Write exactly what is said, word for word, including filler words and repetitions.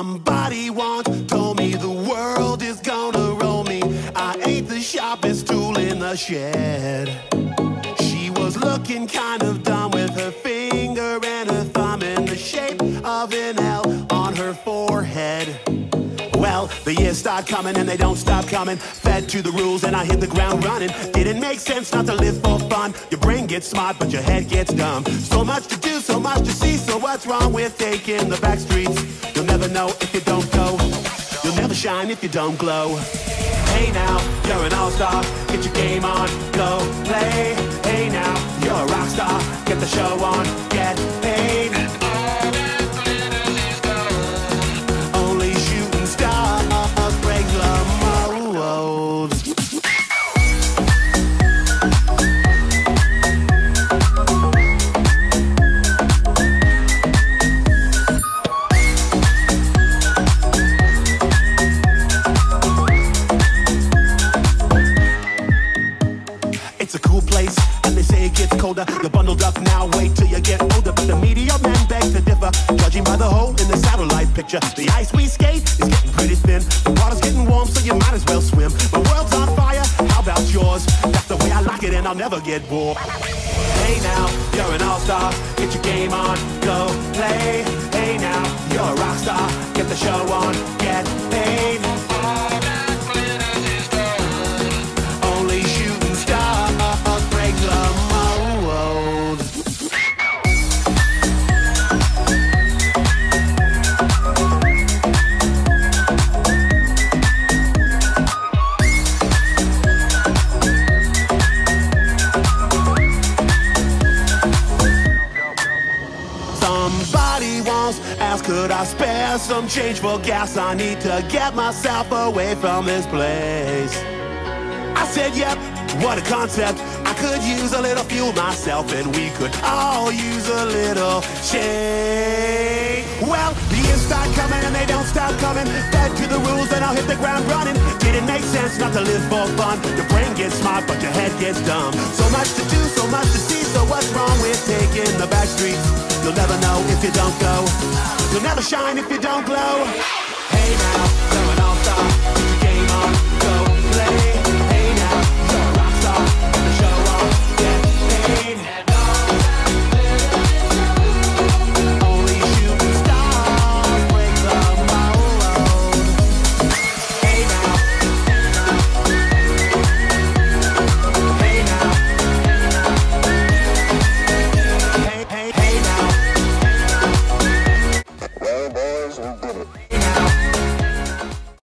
Somebody once told me the world is gonna roll me. I ain't the sharpest tool in the shed. She was looking kind of dumb with her finger and her thumb in the shape of an L on her forehead. Well, the years start coming and they don't stop coming. Fed to the rules and I hit the ground running. Didn't make sense not to live for fun. Your brain gets smart but your head gets dumb. So much to do, so much to see. So what's wrong with taking the back streets? You'll never know if you don't go. You'll never shine if you don't glow. Hey now, you're an all-star. Get your game on, go play. Hey now, you're a rock star. Get the show on, get paid. Only shooting stars break the mold. It's a cool place, and they say it gets colder. You're bundled up now, wait till you get older. But the media men beg to differ, judging by the hole in the satellite picture. The ice we skate is getting pretty thin. The water's getting warm, so you might as well swim. The world's on fire, how about yours? That's the way I like it, and I'll never get bored. Hey now, you're an all-star. Get your game on, go play. Hey now, you're a rock star. Get the show on, get paid. Only shooting stars break the mold. Somebody once asked, could I spare some change for gas? I need to get myself away from this place. I said, yep, what a concept. I could use a little fuel myself, and we could all use a little change. Well, the years start coming and they don't stop coming. Fed to the rules and I'll hit the ground running. Didn't make sense not to live for fun. Your brain gets smart but your head gets dumb. So much to do, so much to see. So what's wrong with taking the back streets? You'll never know if you don't go. You'll never shine if you don't glow. Hey now, you're an all-star. Get your game on, go play. Hey now, you're a rock star. Get the show on, get paid. Only shooting stars break the mold. Hey now, hey now, hey, hey, hey now. Well, boys, we did it.